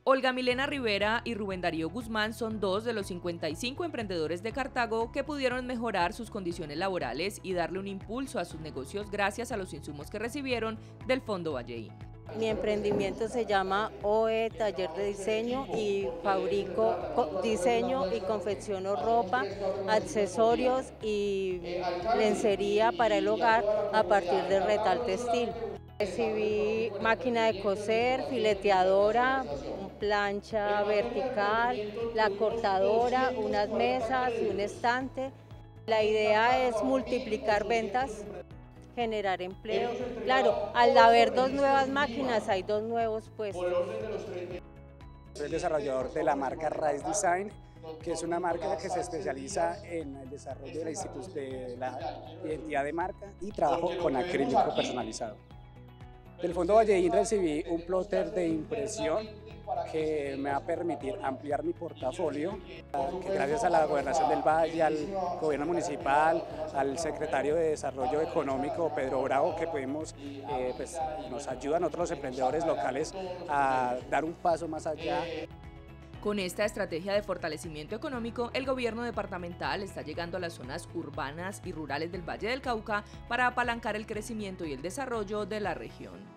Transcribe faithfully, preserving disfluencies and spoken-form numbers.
Olga Milena Rivera y Rubén Darío Guzmán son dos de los cincuenta y cinco emprendedores de Cartago que pudieron mejorar sus condiciones laborales y darle un impulso a sus negocios gracias a los insumos que recibieron del Fondo Valleín. Mi emprendimiento se llama O E Taller de Diseño y fabrico diseño y confecciono ropa, accesorios y lencería para el hogar a partir de retal textil. Recibí máquina de coser, fileteadora, plancha vertical, la cortadora, unas mesas y un estante. La idea es multiplicar ventas, generar empleo. Claro, al haber dos nuevas máquinas hay dos nuevos puestos. Soy el desarrollador de la marca Rise Design, que es una marca que se especializa en el desarrollo de la, institu de la identidad de marca y trabajo con acrílico personalizado. Del Fondo Valleín recibí un plotter de impresión que me va a permitir ampliar mi portafolio, que gracias a la Gobernación del Valle, al Gobierno Municipal, al Secretario de Desarrollo Económico, Pedro Bravo, que pudimos, eh, pues, nos ayudan a otros emprendedores locales a dar un paso más allá. Con esta estrategia de fortalecimiento económico, el gobierno departamental está llegando a las zonas urbanas y rurales del Valle del Cauca para apalancar el crecimiento y el desarrollo de la región.